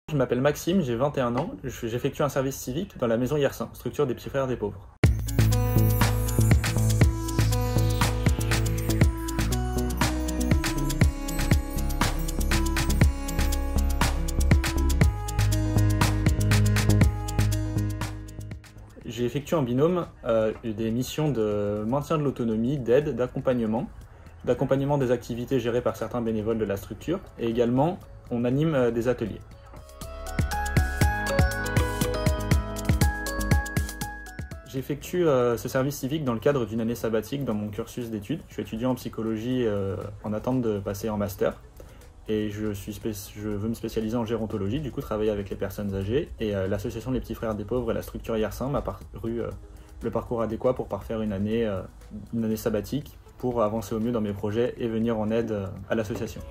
Je m'appelle Maxime, j'ai 21 ans, j'effectue un service civique dans la maison Yersin, structure des petits frères des pauvres. J'ai effectué en binôme des missions de maintien de l'autonomie, d'aide, d'accompagnement des activités gérées par certains bénévoles de la structure, et également on anime des ateliers. J'effectue ce service civique dans le cadre d'une année sabbatique dans mon cursus d'études. Je suis étudiant en psychologie en attente de passer en master. Et je veux me spécialiser en gérontologie, du coup travailler avec les personnes âgées. Et l'association des petits frères des pauvres et la structure Yersin m'a paru le parcours adéquat pour parfaire une année sabbatique pour avancer au mieux dans mes projets et venir en aide à l'association.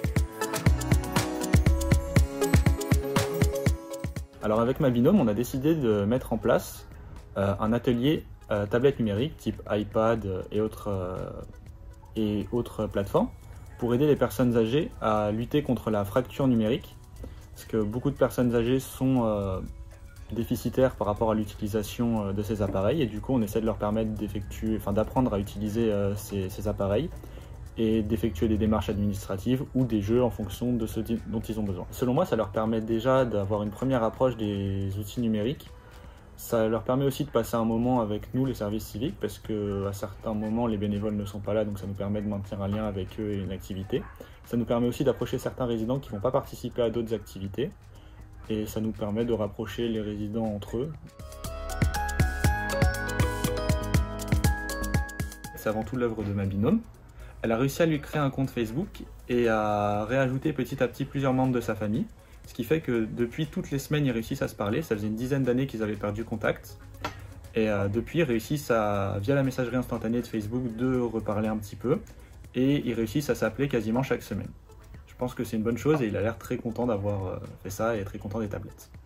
Alors avec ma binôme, on a décidé de mettre en place un atelier tablette numérique type iPad et autres plateformes pour aider les personnes âgées à lutter contre la fracture numérique, parce que beaucoup de personnes âgées sont déficitaires par rapport à l'utilisation de ces appareils, et du coup on essaie de leur permettre d'apprendre à utiliser ces appareils et d'effectuer des démarches administratives ou des jeux en fonction de ce dont ils ont besoin. Selon moi, ça leur permet déjà d'avoir une première approche des outils numériques. Ça leur permet aussi de passer un moment avec nous, les services civiques, parce qu'à certains moments, les bénévoles ne sont pas là, donc ça nous permet de maintenir un lien avec eux et une activité. Ça nous permet aussi d'approcher certains résidents qui ne vont pas participer à d'autres activités, et ça nous permet de rapprocher les résidents entre eux. C'est avant tout l'œuvre de ma binôme. Elle a réussi à lui créer un compte Facebook et à réajouter petit à petit plusieurs membres de sa famille. Ce qui fait que depuis toutes les semaines, ils réussissent à se parler. Ça faisait une dizaine d'années qu'ils avaient perdu contact. Et depuis, ils réussissent via la messagerie instantanée de Facebook, de reparler un petit peu. Et ils réussissent à s'appeler quasiment chaque semaine. Je pense que c'est une bonne chose et il a l'air très content d'avoir fait ça et très content des tablettes.